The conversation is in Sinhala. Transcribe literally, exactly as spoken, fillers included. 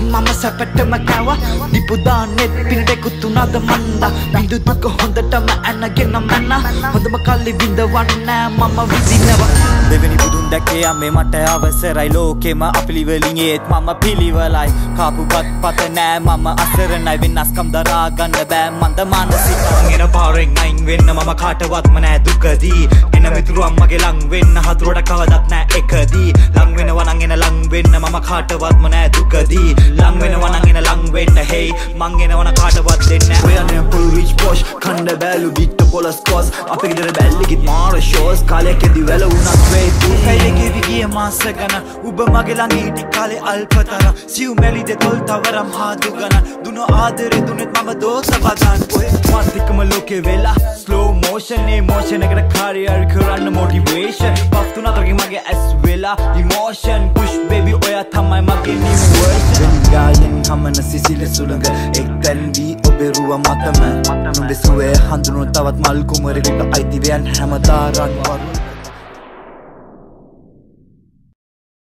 mama සැපටම කෑවා දීපු දාන්නෙත් පිනට එකතු වුණාද මන්දා බින්දු දුක හොඳටම ඇනගෙන මැන්න හොඳම කල්ලි විඳවන්න මම විඳිනවා දෙවෙනි බුදුන් දැක්කේ අම්මේ මට අවසරයි ලෝකෙම අපිලිවලින් ඒත් මම පිළිවලයි කාපුපත් පත නෑ මම අසරණයි වෙනස්කම් දරා ගන්න බෑ මන්ද මානසික එන පාරෙන් අයින් වෙන්න මම කාටවත්ම නෑ දුකදී එන මිතුරු අම්මගේ ලං වෙන්න හතුරට කවදත් නෑ එකදී ලං වෙනවා නම් එන ලං වෙන්න මම කාටවත්ම නෑ දුකදී ලං වෙනවා නම් එන ලං වෙන්න hey මං එනවා කාටවත් දෙන්නේ නෑ ඔයන්නේ full rich posh කණ්ඩ බැලු බිට්ට පොලස් කොස් අපේ ගෙදර බැල්ලිගිත් මාර ෂෝස් කාලයකදී වැල වුණා straight කයිලේ ගිය මාස ගණන් ඔබ මගේ ළඟ හිටි කාලේ අල්පතර සිව් මැලි දෙතොල් තවරම් හාදු ගණන් දුන ආදරේ දුනෙත් මම දෝස බදන් ඔය මාතිකම ලෝකේ වෙලා slow motion emotion එකට career කරන්න motivation පස් තුන අතරගේ මගේ ඇස් වෙලා emotion push baby ඔයා තමයි මගේ new version ගායන් හමන සිසිල සුළඟ එක්තැන් වී ඔබේ රුව මතම නුඹේ සුවේ හඳුනන තවත් මල් කුමරෙකුට අයිති වෙයන් හැමදා රන් වරුන්